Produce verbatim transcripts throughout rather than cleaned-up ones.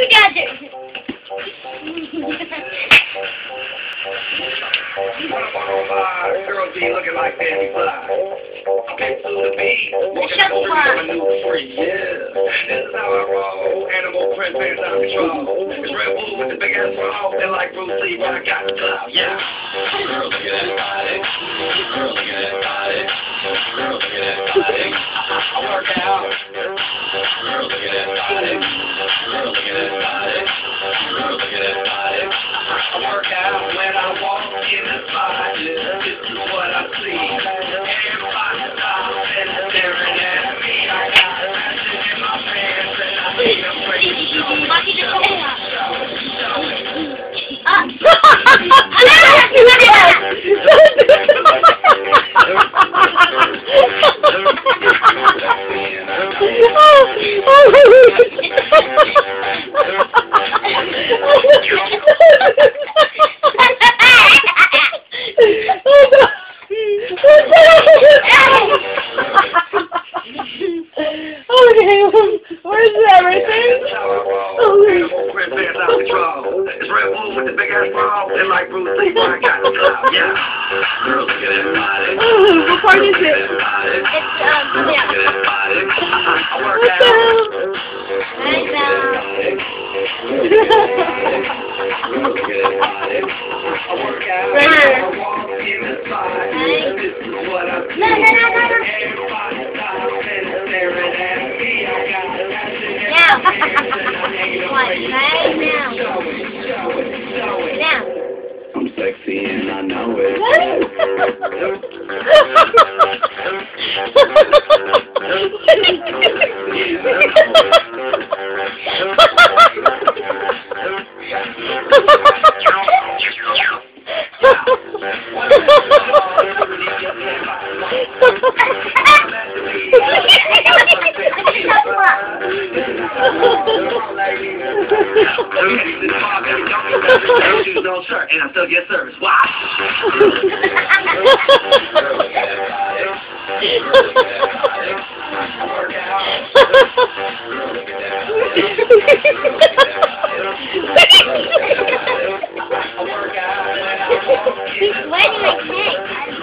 You got it. Girl G looking like Danny Fly. Okay, to the beat. Walking Shut down the street, up. I'm a new free. Yeah. This is how I roll. Animal print pants out of control. It's Red Bull with the big ass bra. And like Bruce Lee, but I got the clout. Yeah. Girl, look at that body. Girl, look at that body. Girl, look at that body. I work out. Girl, look at that body. Girl, look at that body. Girl, look at that body. I work out when I walk in the spot. This is what I see. Everybody stops and staring at me. I got passion in my pants and I ain't afraid to show it. Show it, show it. Where's that right there? It's Red Bull with the big ass bra. And like Bruce Lee, but I got the clout. Yeah. Girl, look at that body. Oh, what part is it? It's, um, yeah. I work What the out. hell? I work out. Right here. I walk in the spot. This is what I see. No, no, no, no, no. Everybody stops and staring at me. I got the passion in my Now. pants and I ain't What, afraid to right now? show it, show it, show it. Now. I'm sexy and I know it. No shirt and I still get service. Wow. He's waiting like this.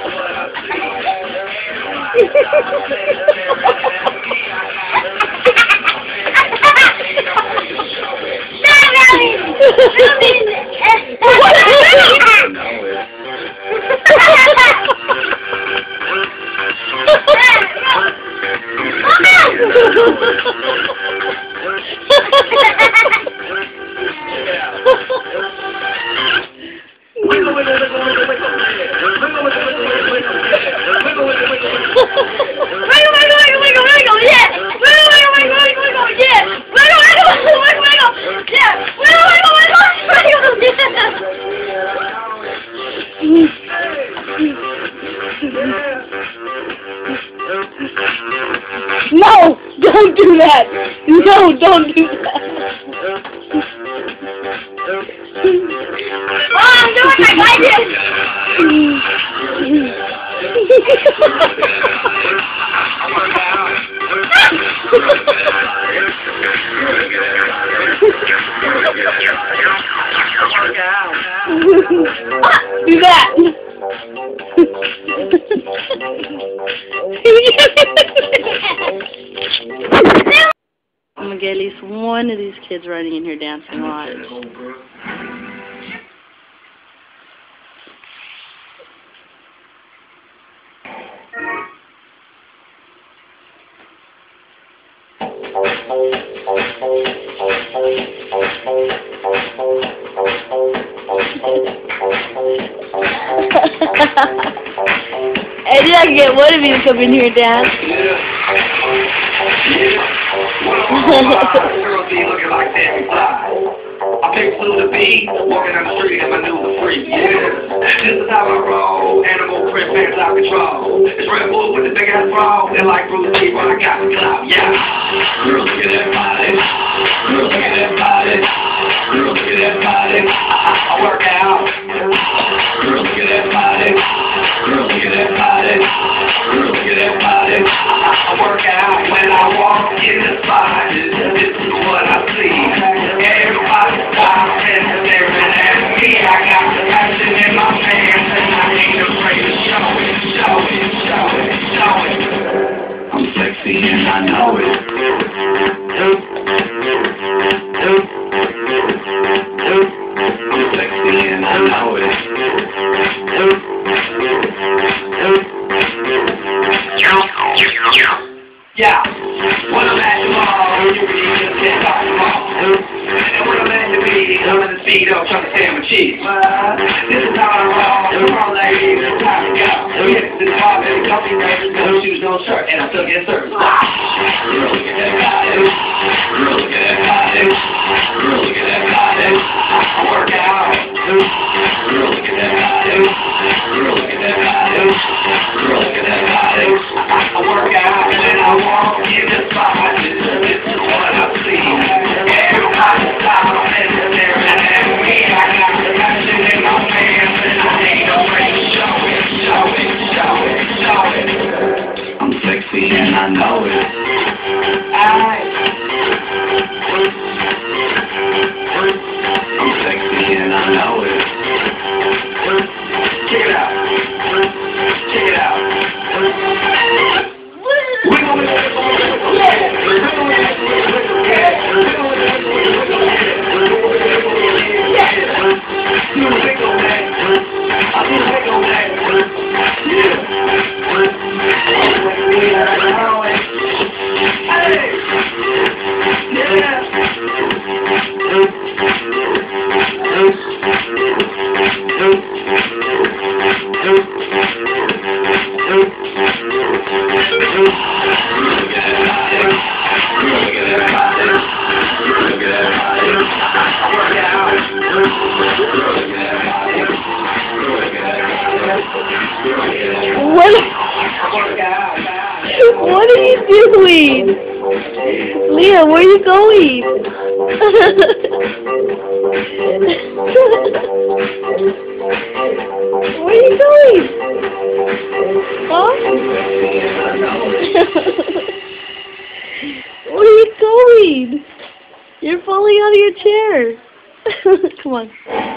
No, don't do that. No, don't do that. Oh, I'm doing my budget. Do that. I'm gonna get at least one of these kids running in here dancing live. I did not get one of you to come in here and dance. Girl G looking like Danny Fly. I pick to the beat, walking down the street and I knew the freak. Yeah. This is how I roll. Animal print pants out control. It's Red Bull with the big ass bra. And like Bruce Lee, but I got the clout. Yeah. Girl, look at that body. Girl, look at that body. Girl, look at that body. I work out. Girl, look at that body. Girl, look at that body. Girl, look at that body. I work out when I walk in the spot. This is what I see. Everybody Yeah, when I'm at the mall, you really just can't talk the mall. And when I'm at the beat, I'm in the speed up trying to stand my cheese. This is how I roll. Come on, ladies, it's time to go. We hit this bar, baby, coffee makers, no shoes, no shirt, and I still get served. Girl, look at that body. Girl, look at that body. Girl, look at that body. I work out. Girl, look at that body. Girl, look at that body. Girl, look at that body. I work out and then I walk in the spot. This is what I see. Everybody's style and they're staring at me. I got the passion in my pants and I ain't afraid to show it, show it, show it, show it. I'm sexy and I know it. I I'm sexy and I know it. Check it out. Check it out. Wiggle, wiggle, wiggle, wiggle, yeah. Wiggle, wiggle, wiggle, wiggle, yeah. Wiggle, wiggle, wiggle, wiggle, yeah. Do the wiggle, man. I do the wiggle, man. Yeah. Hey. Yeah. What? What are you doing? Leah, where are you going? Where are you going? Huh? Where are you going? You're falling out of your chair. Come on.